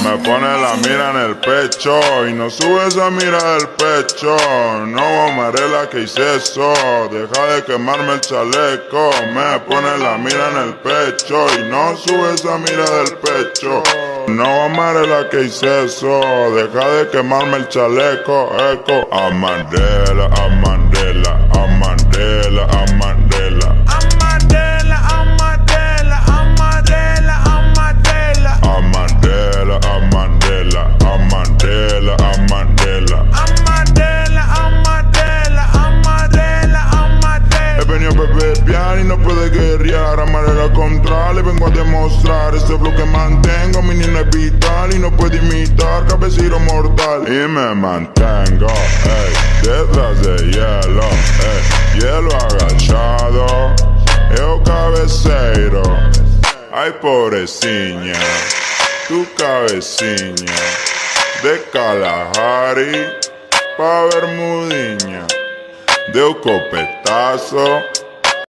Me pone la mira en el pecho y no sube esa mira del pecho. No, Amarela, que hice eso. Deja de quemarme el chaleco. Me pone la mira en el pecho y no sube esa mira del pecho. No, Amarela, que hice eso. Deja de quemarme el chaleco. Eco. Amarela, Amarela, Amarela, Amarela. Amarela, Amarela, Amarela, Amarela. Amarela, Amarela, Amarela, Amarela. Amarela, Amarela, Amarela, Amarela. He venido a beber piano y no puede guerrear. Amarela contra, le vengo a demostrar. Este flow que mantengo, mi niño es vital y no puede imitar cabecero mortal. Y me mantengo, detrás de hielo, hielo agachado. Eu cabeceiro, ay pobrecina, tu cabecina. De Kalahari pa' Bermudiña, de un copetazo